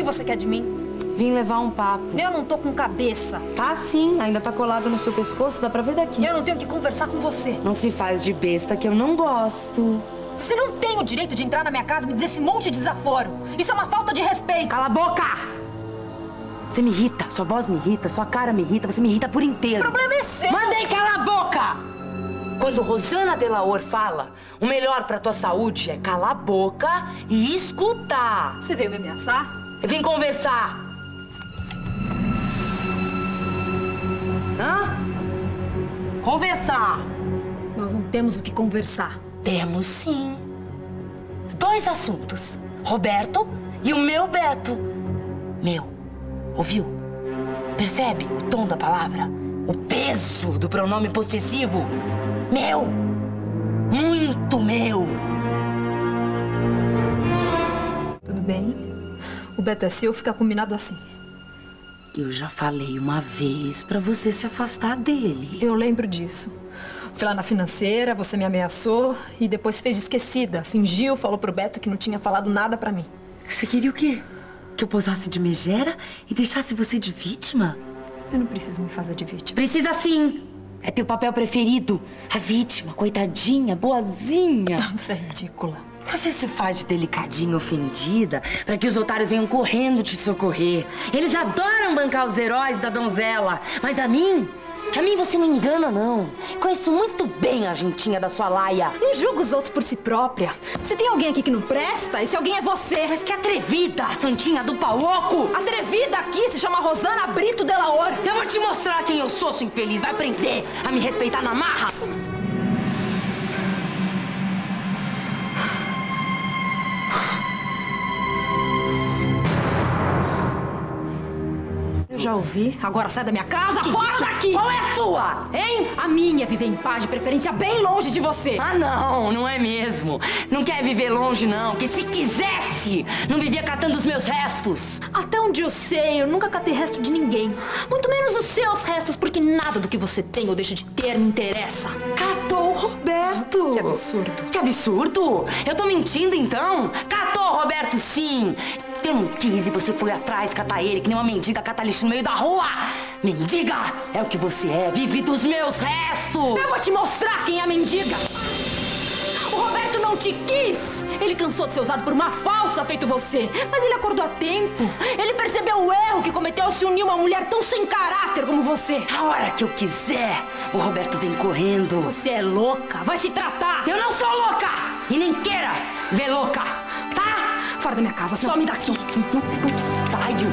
você quer de mim? Vim levar um papo. Eu não tô com cabeça. Tá sim, ainda tá colado no seu pescoço, dá pra ver daqui. Eu não tenho que conversar com você. Não se faz de besta que eu não gosto. Você não tem o direito de entrar na minha casa e me dizer esse monte de desaforo. Isso é uma falta de respeito. Cala a boca! Você me irrita, sua voz me irrita, sua cara me irrita, você me irrita por inteiro. O problema é seu. Mandei calar a boca! Quando Rosana Delaor fala, o melhor pra tua saúde é calar a boca e escutar. Você veio me ameaçar? Eu vim conversar. Hã? Conversar. Nós não temos o que conversar. Temos sim. 2 assuntos. Roberto e o meu Beto. Meu. Ouviu? Percebe o tom da palavra? O peso do pronome possessivo? Meu. Muito meu. Tudo bem. O Beto é seu, fica combinado assim. Eu já falei uma vez pra você se afastar dele. Eu lembro disso. Fui lá na financeira, você me ameaçou e depois fez de esquecida. Fingiu, falou pro Beto que não tinha falado nada pra mim. Você queria o quê? Que eu posasse de megera e deixasse você de vítima? Eu não preciso me fazer de vítima. Precisa sim. É teu papel preferido. A vítima, coitadinha, boazinha. Você é ridícula. Você se faz de delicadinha, ofendida, pra que os otários venham correndo te socorrer. Eles adoram bancar os heróis da donzela. Mas a mim você não engana, não. Conheço muito bem a gentinha da sua laia. Não julga os outros por si própria. Se tem alguém aqui que não presta, esse alguém é você. Mas que atrevida, santinha do pau oco! Atrevida aqui se chama Rosana Brito Delaor. Eu vou te mostrar quem eu sou, sua infeliz. Vai aprender a me respeitar na marra. Eu já ouvi. Agora sai da minha casa, fora daqui! Qual é a tua, hein? A minha é viver em paz, de preferência bem longe de você. Ah, não é mesmo. Não quer viver longe, não. Que se quisesse, não vivia catando os meus restos. Até onde eu sei, eu nunca catei resto de ninguém. Muito menos os seus restos, porque nada do que você tem ou deixa de ter me interessa. Catou o Roberto. Que absurdo. Que absurdo? Eu tô mentindo, então? Catou o Roberto, sim. Eu não quis e você foi atrás catar ele, que nem uma mendiga cata lixo no meio da rua. Mendiga é o que você é, vive dos meus restos. Eu vou te mostrar quem é a mendiga. O Roberto não te quis. Ele cansou de ser usado por uma falsa feito você. Mas ele acordou a tempo. Ele percebeu o erro que cometeu ao se unir uma mulher tão sem caráter como você. A hora que eu quiser, o Roberto vem correndo. Você é louca, vai se tratar. Eu não sou louca e nem queira ver louca, tá? Fora da minha casa, some daqui. Não saio.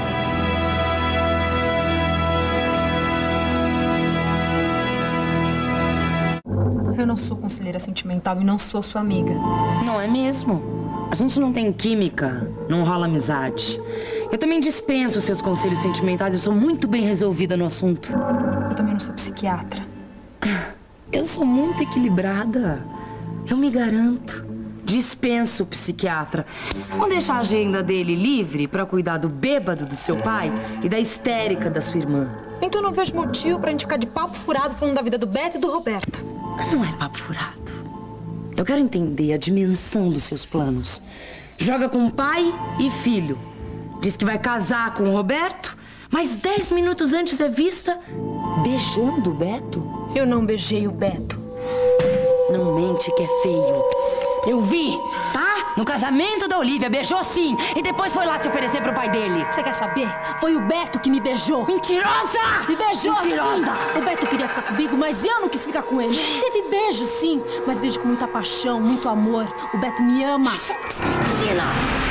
Eu não sou conselheira sentimental e não sou sua amiga. Não é mesmo? A gente não tem química, não rola amizade. Eu também dispenso os seus conselhos sentimentais, eu sou muito bem resolvida no assunto. Eu também não sou psiquiatra. Eu sou muito equilibrada. Eu me garanto. Dispenso o psiquiatra. Vamos deixar a agenda dele livre pra cuidar do bêbado do seu pai e da histérica da sua irmã. Então eu não vejo motivo pra gente ficar de papo furado falando da vida do Beto e do Roberto. Não é papo furado. Eu quero entender a dimensão dos seus planos. Joga com pai e filho. Diz que vai casar com o Roberto, mas 10 minutos antes é vista beijando o Beto. Eu não beijei o Beto. Não mente que é feio. Eu vi, tá? No casamento da Olivia, beijou sim. E depois foi lá se oferecer pro pai dele. Você quer saber? Foi o Beto que me beijou. Mentirosa! Me beijou, mentirosa! Sim. O Beto queria ficar comigo, mas eu não quis ficar com ele. Teve beijo, sim, mas beijo com muita paixão, muito amor. O Beto me ama. Cristina!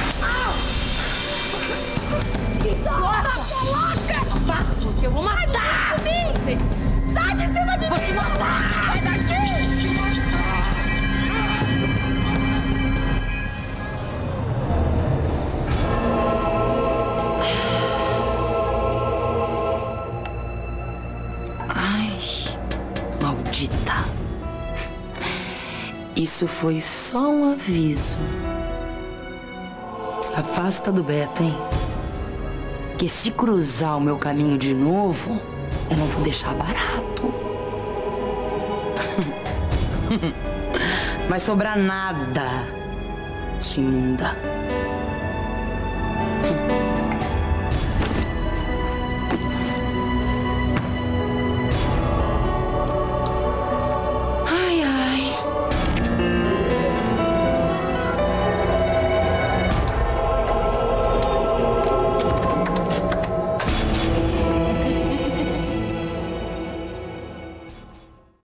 Nossa, louca! Mato você, eu vou matar! Sai de cima de mim! Vou te matar! Sai daqui! Maldita. Isso foi só um aviso. Se afasta do Beto, hein? Que se cruzar o meu caminho de novo, eu não vou deixar barato. Vai sobrar nada, sua imunda.